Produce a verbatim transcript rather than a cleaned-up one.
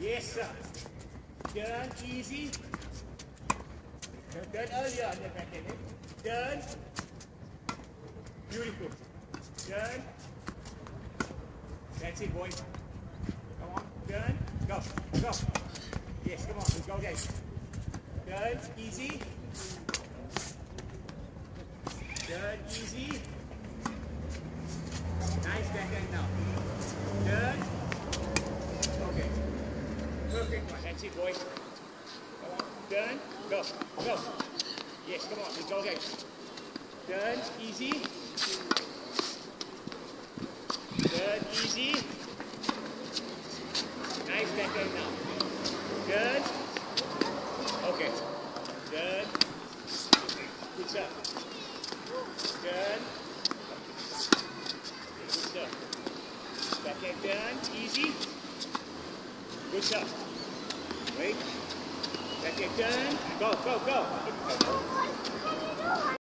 Yes, sir. Turn, easy. Turn earlier on the backhand. Eh? Turn. Beautiful. Turn. That's it, boy. Come on. Turn. Go. Go. Yes, come on. Let's go again. Turn, easy. Turn, easy. Nice backhand now. Turn. Okay. Perfect one. That's it, boy. Come on. Turn. Go. Go. Yes, come on. Let's go again. Turn. Easy. Turn. Easy. Nice backhand now. Turn. Okay. Turn. Good job. Turn. Good job. Backhand turn. Easy. Good job. Wait. Backhand turn. Go, go, go.